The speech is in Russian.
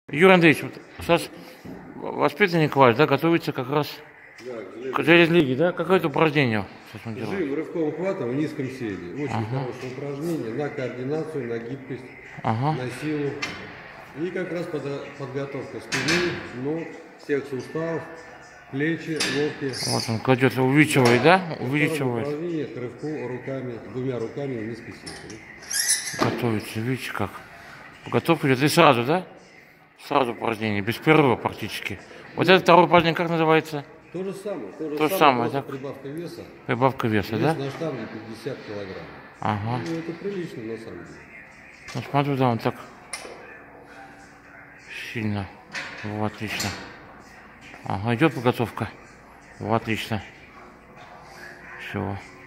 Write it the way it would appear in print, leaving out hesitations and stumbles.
Юрий Андреевич, вот сейчас воспитанник ваш, да, готовится как раз к железлиге, да? Какое-то упражнение сейчас он делает? Жим рывковым хватом в низком седе. Очень хорошее упражнение на координацию, на гибкость, на силу. И как раз подготовка спины, ног, всех суставов, плечи, локти. Вот он кладет, увеличивает, да? Увеличивает. Упражнение к рывку руками, двумя руками в низкой седе. Готовится, видите как. Подготовка идет и сразу, да? Сразу упражнение, без перерыва практически. Вот это второе упражнение как называется? То же самое. То же самое, да? Прибавка веса. Прибавка веса, да? На штанге 50 килограмм. Ага. Ну, это прилично на самом деле. Ну, смотрю, да, он так сильно. Вот, отлично. Ага, идет подготовка. Вот, отлично. Все.